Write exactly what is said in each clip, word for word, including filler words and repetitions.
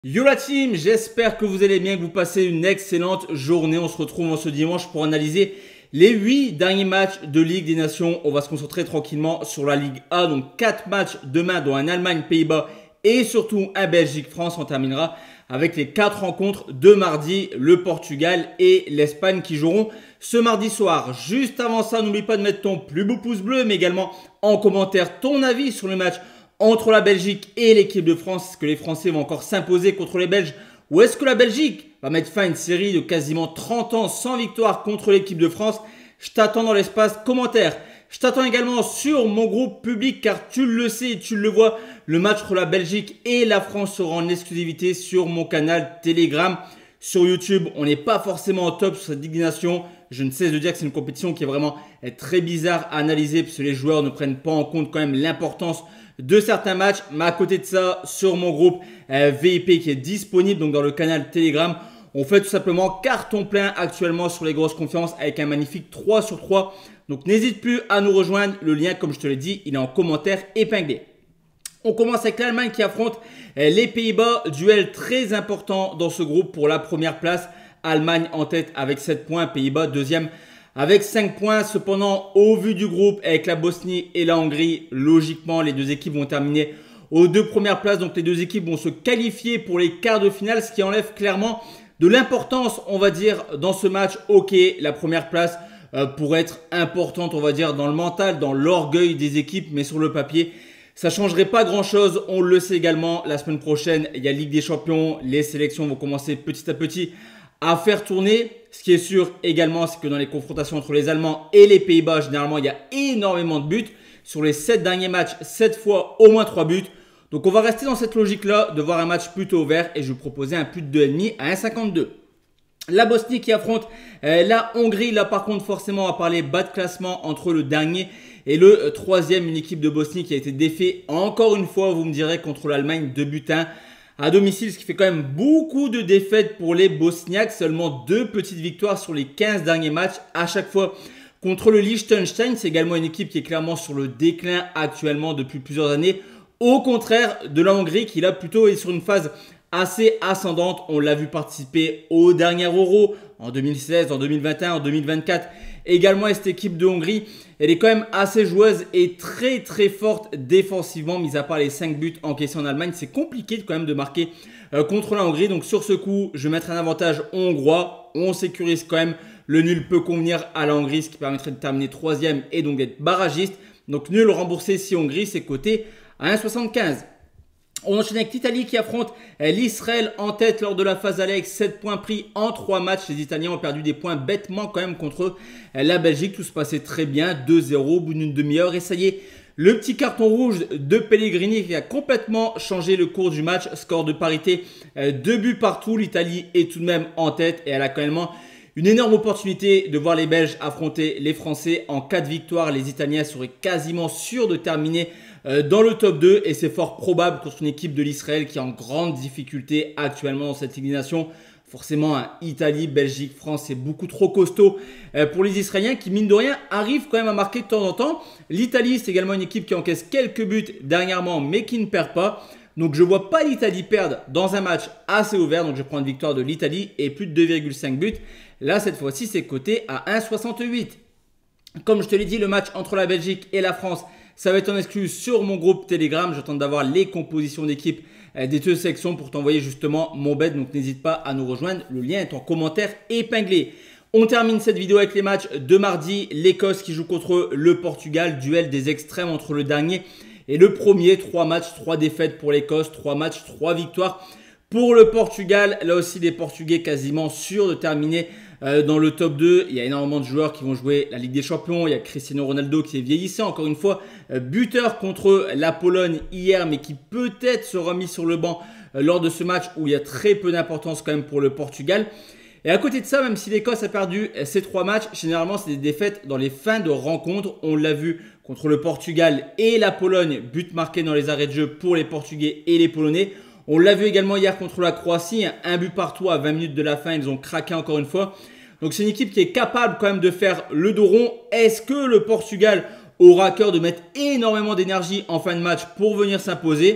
Yo la team, j'espère que vous allez bien, que vous passez une excellente journée. On se retrouve en ce dimanche pour analyser les huit derniers matchs de Ligue des Nations. On va se concentrer tranquillement sur la Ligue A. Donc quatre matchs demain, dont un Allemagne-Pays-Bas et surtout un Belgique-France. On terminera avec les quatre rencontres de mardi, le Portugal et l'Espagne qui joueront ce mardi soir. Juste avant ça, n'oublie pas de mettre ton plus beau pouce bleu, mais également en commentaire ton avis sur le match entre la Belgique et l'équipe de France. Est-ce que les Français vont encore s'imposer contre les Belges ou est-ce que la Belgique va mettre fin à une série de quasiment trente ans sans victoire contre l'équipe de France? Je t'attends dans l'espace commentaire. Je t'attends également sur mon groupe public car tu le sais, tu le vois, le match entre la Belgique et la France sera en exclusivité sur mon canal Telegram. Sur YouTube, on n'est pas forcément au top sur cette Ligue des Nations. Je ne cesse de dire que c'est une compétition qui est vraiment très bizarre à analyser puisque les joueurs ne prennent pas en compte quand même l'importance de certains matchs. Mais à côté de ça, sur mon groupe euh, V I P qui est disponible donc dans le canal Telegram, on fait tout simplement carton plein actuellement sur les grosses confiances avec un magnifique trois sur trois. Donc n'hésite plus à nous rejoindre. Le lien, comme je te l'ai dit, il est en commentaire épinglé. On commence avec l'Allemagne qui affronte les Pays-Bas. Duel très important dans ce groupe pour la première place. Allemagne en tête avec sept points, Pays-Bas deuxième avec cinq points. Cependant, au vu du groupe avec la Bosnie et la Hongrie, logiquement, les deux équipes vont terminer aux deux premières places. Donc les deux équipes vont se qualifier pour les quarts de finale, ce qui enlève clairement de l'importance, on va dire, dans ce match. Ok, la première place euh, pourrait être importante, on va dire, dans le mental, dans l'orgueil des équipes, mais sur le papier, ça ne changerait pas grand-chose. On le sait également, la semaine prochaine, il y a Ligue des Champions. Les sélections vont commencer petit à petit à faire tourner. Ce qui est sûr également, c'est que dans les confrontations entre les Allemands et les Pays-Bas, généralement, il y a énormément de buts. Sur les sept derniers matchs, sept fois au moins trois buts. Donc, on va rester dans cette logique-là de voir un match plutôt ouvert et je vais vous proposer un plus de deux virgule cinq à un virgule cinquante-deux. La Bosnie qui affronte euh, la Hongrie. Là, par contre, forcément, on va parler bas de classement entre le dernier et le euh, troisième. Une équipe de Bosnie qui a été défaite encore une fois, vous me direz, contre l'Allemagne, deux buts à un à domicile, ce qui fait quand même beaucoup de défaites pour les Bosniaques. Seulement deux petites victoires sur les quinze derniers matchs, à chaque fois contre le Liechtenstein. C'est également une équipe qui est clairement sur le déclin actuellement depuis plusieurs années. Au contraire de la Hongrie qui là plutôt est sur une phase assez ascendante. On l'a vu participer au dernier Euro en deux mille seize, en deux mille vingt et un, en deux mille vingt-quatre. Également, cette équipe de Hongrie, elle est quand même assez joueuse et très très forte défensivement, mis à part les cinq buts encaissés en Allemagne. C'est compliqué quand même de marquer euh, contre la Hongrie. Donc sur ce coup, je vais mettre un avantage hongrois. On sécurise quand même. Le nul peut convenir à la Hongrie, ce qui permettrait de terminer troisième et donc d'être barragiste. Donc nul remboursé si Hongrie, c'est coté à un virgule soixante-quinze. On enchaîne avec l'Italie qui affronte l'Israël en tête lors de la phase aller avec sept points pris en trois matchs. Les Italiens ont perdu des points bêtement quand même contre la Belgique. Tout se passait très bien, deux zéro au bout d'une demi-heure. Et ça y est, le petit carton rouge de Pellegrini qui a complètement changé le cours du match. Score de parité, deux buts partout. L'Italie est tout de même en tête et elle a quand même une énorme opportunité de voir les Belges affronter les Français. En cas de victoire, les Italiens seraient quasiment sûrs de terminer dans le top deux et c'est fort probable contre une équipe de l'Israël qui est en grande difficulté actuellement dans cette Ligue des Nations. Forcément, hein, Italie, Belgique, France, c'est beaucoup trop costaud pour les Israéliens qui, mine de rien, arrivent quand même à marquer de temps en temps. L'Italie, c'est également une équipe qui encaisse quelques buts dernièrement mais qui ne perd pas. Donc, je ne vois pas l'Italie perdre dans un match assez ouvert. Donc, je prends une victoire de l'Italie et plus de deux virgule cinq buts. Là, cette fois-ci, c'est coté à un virgule soixante-huit. Comme je te l'ai dit, le match entre la Belgique et la France, ça va être en exclu sur mon groupe Telegram. J'attends d'avoir les compositions d'équipe des deux sections pour t'envoyer justement mon bet. Donc n'hésite pas à nous rejoindre. Le lien est en commentaire épinglé. On termine cette vidéo avec les matchs de mardi. L'Écosse qui joue contre le Portugal. Duel des extrêmes entre le dernier et le premier. Trois matchs, trois défaites pour l'Écosse. Trois matchs, trois victoires pour le Portugal. Là aussi, les Portugais quasiment sûrs de terminer euh, dans le top deux. Il y a énormément de joueurs qui vont jouer la Ligue des Champions. Il y a Cristiano Ronaldo qui est vieillissant. Encore une fois, euh, buteur contre la Pologne hier, mais qui peut-être sera mis sur le banc euh, lors de ce match où il y a très peu d'importance quand même pour le Portugal. Et à côté de ça, même si l'Écosse a perdu ces trois matchs, généralement, c'est des défaites dans les fins de rencontres. On l'a vu contre le Portugal et la Pologne. But marqué dans les arrêts de jeu pour les Portugais et les Polonais. On l'a vu également hier contre la Croatie, un but partout à vingt minutes de la fin, ils ont craqué encore une fois. Donc c'est une équipe qui est capable quand même de faire le dos rond. Est-ce que le Portugal aura à cœur de mettre énormément d'énergie en fin de match pour venir s'imposer?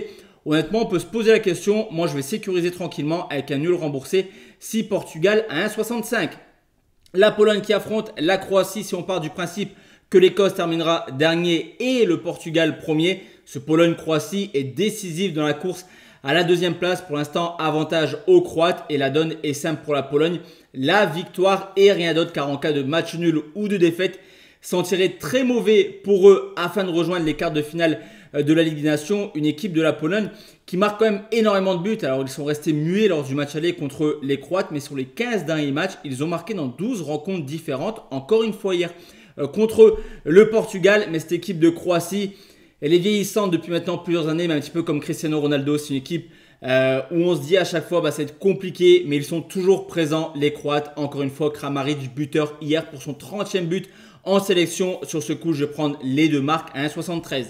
Honnêtement, on peut se poser la question. Moi, je vais sécuriser tranquillement avec un nul remboursé si Portugal à un virgule soixante-cinq. La Pologne qui affronte la Croatie, si on part du principe que l'Écosse terminera dernier et le Portugal premier. Ce Pologne-Croatie est décisif dans la course à la deuxième place. Pour l'instant, avantage aux Croates et la donne est simple pour la Pologne. La victoire et rien d'autre, car en cas de match nul ou de défaite, sentirait très mauvais pour eux afin de rejoindre les quarts de finale de la Ligue des Nations. Une équipe de la Pologne qui marque quand même énormément de buts. Alors ils sont restés muets lors du match aller contre les Croates, mais sur les quinze derniers matchs, ils ont marqué dans douze rencontres différentes. Encore une fois hier euh, contre le Portugal, mais cette équipe de Croatie, elle est vieillissante depuis maintenant plusieurs années, mais un petit peu comme Cristiano Ronaldo. C'est une équipe euh, où on se dit à chaque fois bah, ça va être compliqué, mais ils sont toujours présents, les Croates. Encore une fois, Kramaric, buteur hier pour son trentième but en sélection. Sur ce coup, je vais prendre les deux marques à un virgule soixante-treize.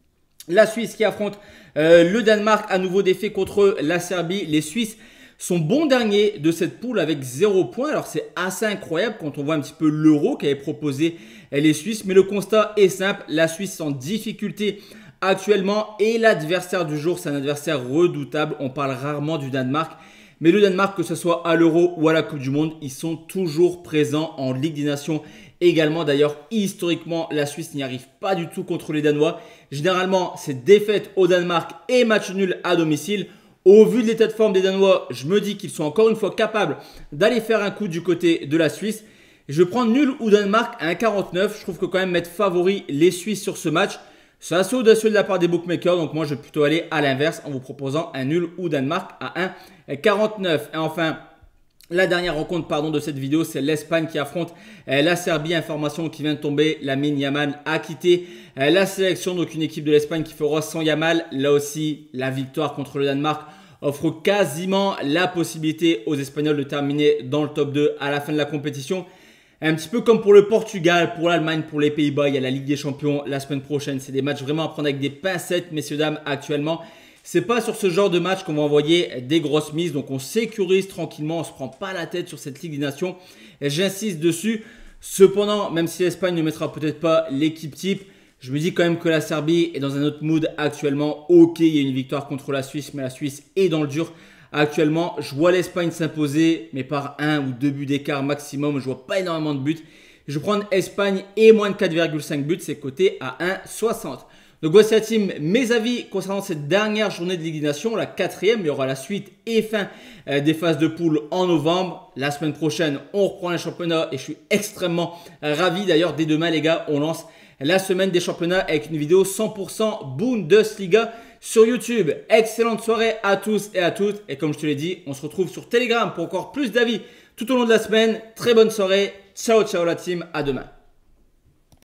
La Suisse qui affronte euh, le Danemark, à nouveau défait contre la Serbie. Les Suisses sont bons derniers de cette poule avec zéro point. Alors c'est assez incroyable quand on voit un petit peu l'euro qu'avaient proposé les Suisses. Mais le constat est simple, la Suisse est en difficulté actuellement et l'adversaire du jour, c'est un adversaire redoutable. On parle rarement du Danemark. Mais le Danemark, que ce soit à l'Euro ou à la Coupe du Monde, ils sont toujours présents en Ligue des Nations également. D'ailleurs, historiquement, la Suisse n'y arrive pas du tout contre les Danois. Généralement, c'est défaite au Danemark et match nul à domicile. Au vu de l'état de forme des Danois, je me dis qu'ils sont encore une fois capables d'aller faire un coup du côté de la Suisse. Je vais prendre nul ou Danemark à un virgule quarante-neuf. Je trouve que quand même mettre favori les Suisses sur ce match, c'est assez audacieux de la part des bookmakers. Donc moi, je vais plutôt aller à l'inverse en vous proposant un nul ou Danemark à un virgule quarante-neuf. Et enfin, la dernière rencontre pardon, de cette vidéo, c'est l'Espagne qui affronte euh, la Serbie. Information qui vient de tomber, Lamine Yamal a quitté euh, la sélection. Donc une équipe de l'Espagne qui fera sans Yamal. Là aussi, la victoire contre le Danemark offre quasiment la possibilité aux Espagnols de terminer dans le top deux à la fin de la compétition. Un petit peu comme pour le Portugal, pour l'Allemagne, pour les Pays-Bas, il y a la Ligue des Champions la semaine prochaine. C'est des matchs vraiment à prendre avec des pincettes, messieurs, dames, actuellement. C'est pas sur ce genre de match qu'on va envoyer des grosses mises. Donc on sécurise tranquillement, on se prend pas la tête sur cette Ligue des Nations. J'insiste dessus. Cependant, même si l'Espagne ne mettra peut-être pas l'équipe type, je me dis quand même que la Serbie est dans un autre mood actuellement. Ok, il y a une victoire contre la Suisse, mais la Suisse est dans le dur. Actuellement, je vois l'Espagne s'imposer, mais par un ou deux buts d'écart maximum. Je vois pas énormément de buts. Je vais prendre Espagne et moins de quatre virgule cinq buts, c'est coté à un virgule soixante. Donc voici la team, mes avis concernant cette dernière journée de Ligue des Nations, la quatrième. Il y aura la suite et fin euh, des phases de poule en novembre. La semaine prochaine, on reprend les championnats et je suis extrêmement euh, ravi. D'ailleurs, dès demain les gars, on lance la semaine des championnats avec une vidéo cent pour cent Bundesliga sur YouTube. Excellente soirée à tous et à toutes. Et comme je te l'ai dit, on se retrouve sur Telegram pour encore plus d'avis tout au long de la semaine. Très bonne soirée. Ciao, ciao la team. À demain.